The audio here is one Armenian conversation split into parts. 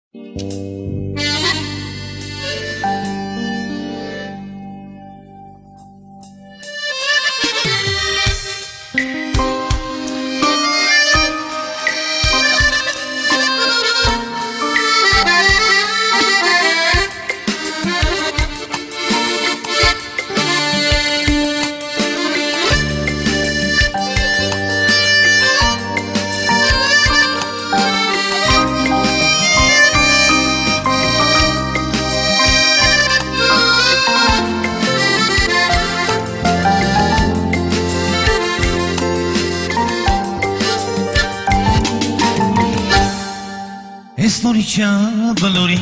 Ես նորիչա բլորի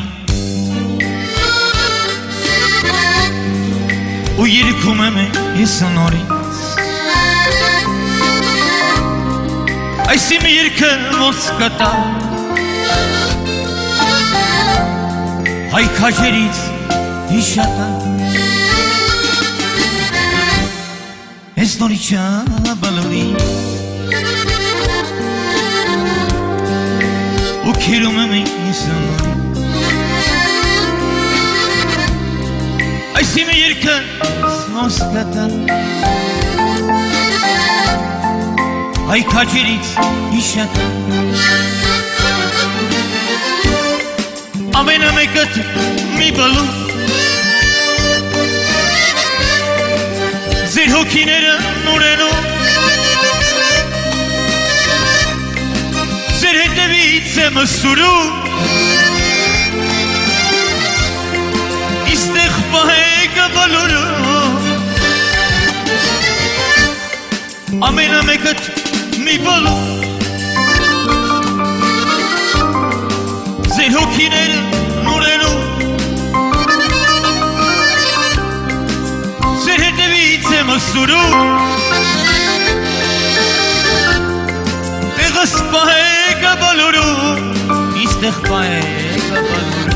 ու երգում եմ ես նորից այս իմ երգը ոնց կտա հայ քաջերից հիշատա ես նորիչա բլորի ու քերում եմ ես նորից այս իմ երգը ոնց կտա հայ քաջերից հիշատա ամենամեկդ մի բլու ձեր հոգիները նորենու ձեր հետևից եմ սուրում իստեղ պահեք բլուրում ամենամեկդ մի բլու ձեր հոգիները նորենու ձեր հետևից եմ սուրում տեղս պահեք բլուրում իստեղ պահեք բլուրում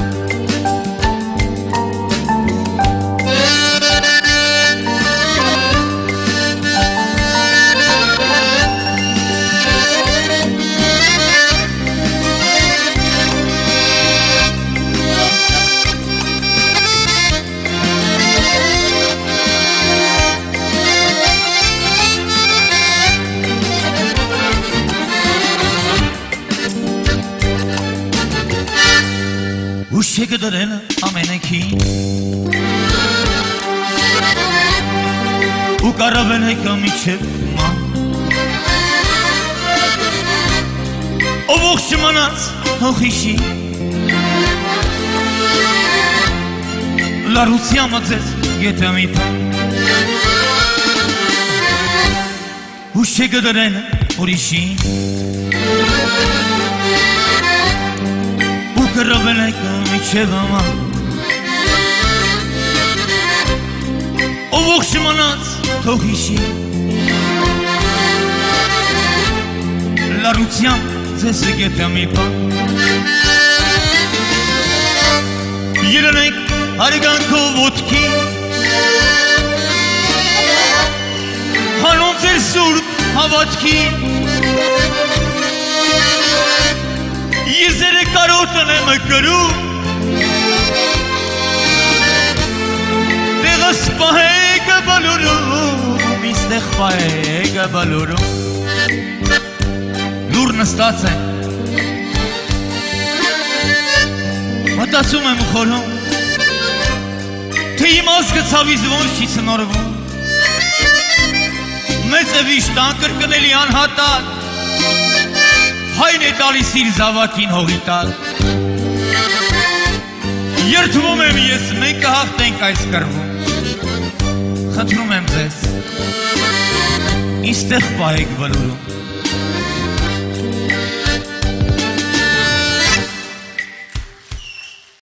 Ուշ է գդրել ամենեքին ու կարավել եկա միջև ման ով ողջ մնաց հոխիշի լարությամբ ձեզ գետը մի պան ուշ է գդրել ուրիշին Կրավել եկա միջև աման ով ողջ մնաց թող հիշի լարությամբ ձեզ գետը մի պան Ելնենք հարգանքով ոտքի հանուն ձեր սուրբ հավատքի Ես ձեր կարոտն եմ կրում տեղս պահեք բլուրում իստեղ պահեք բլուրում լուր նստած է մտածում եմ խորում թե իմ ազգը ցավից ոնց չի ցնորվում մեծ է վիշտան կրկնելի անհատակ Հայն է տալիս իր զավակին հողի տալ Երդվում եմ ես, մենք կհաղթենք այս կռվում Խնդրում եմ ձեզ Իստեղ պահեք բլուրում